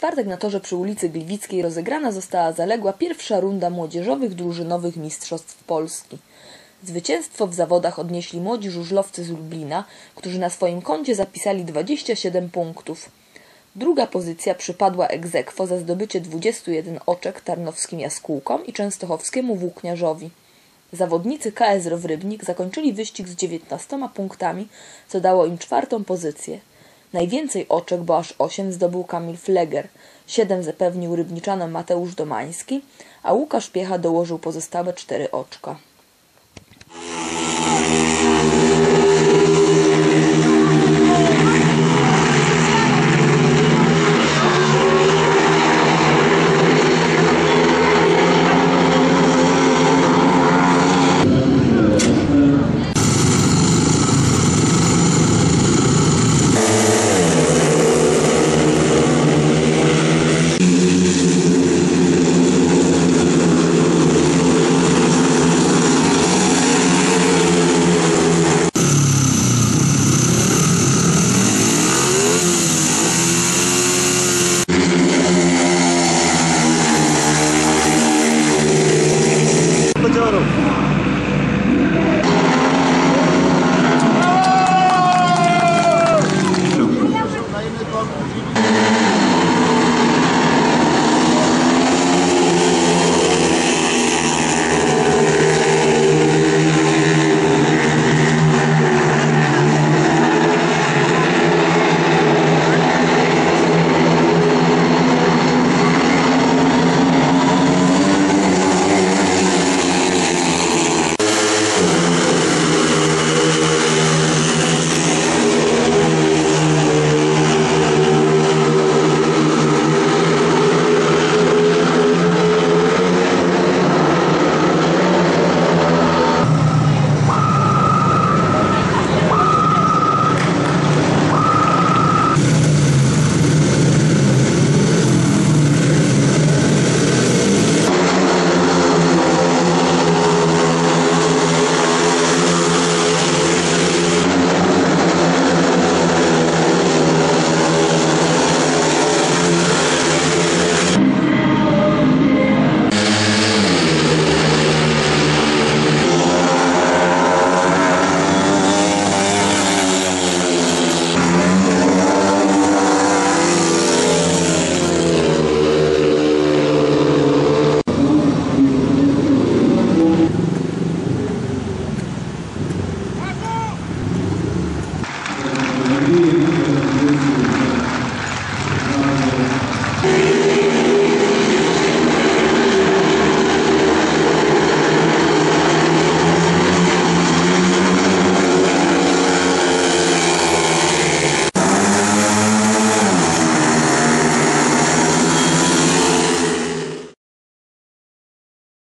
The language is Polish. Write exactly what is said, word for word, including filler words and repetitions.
czwartek na torze przy ulicy Gliwickiej rozegrana została zaległa pierwsza runda młodzieżowych drużynowych mistrzostw Polski. Zwycięstwo w zawodach odnieśli młodzi żużlowcy z Lublina, którzy na swoim koncie zapisali dwadzieścia siedem punktów. Druga pozycja przypadła ex aequo za zdobycie dwudziestu jeden oczek tarnowskim Jaskółkom i częstochowskiemu Włókniarzowi. Zawodnicy K S R W Rybnik zakończyli wyścig z dziewiętnastoma punktami, co dało im czwartą pozycję. Najwięcej oczek, bo aż osiem, zdobył Kamil Fleger, siedem zapewnił rybniczanom Mateusz Domański, a Łukasz Piecha dołożył pozostałe cztery oczka.